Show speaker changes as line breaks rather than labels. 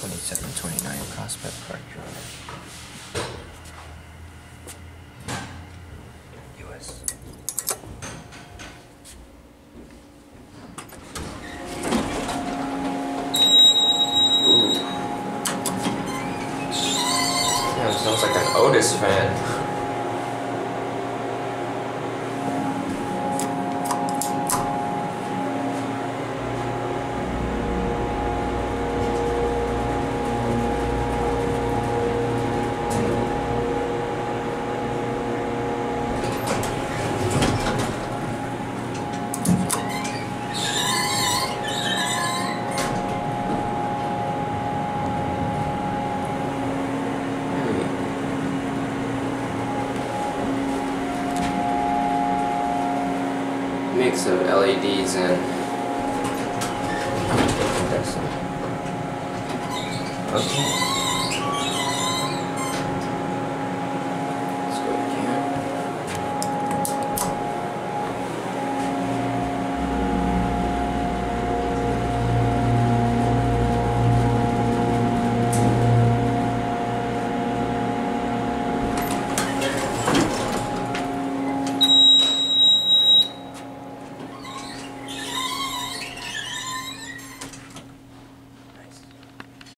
2729 Prospect Park Drive. US. Ooh. Yeah, sounds like an Otis fan. Mix of LEDs and okay.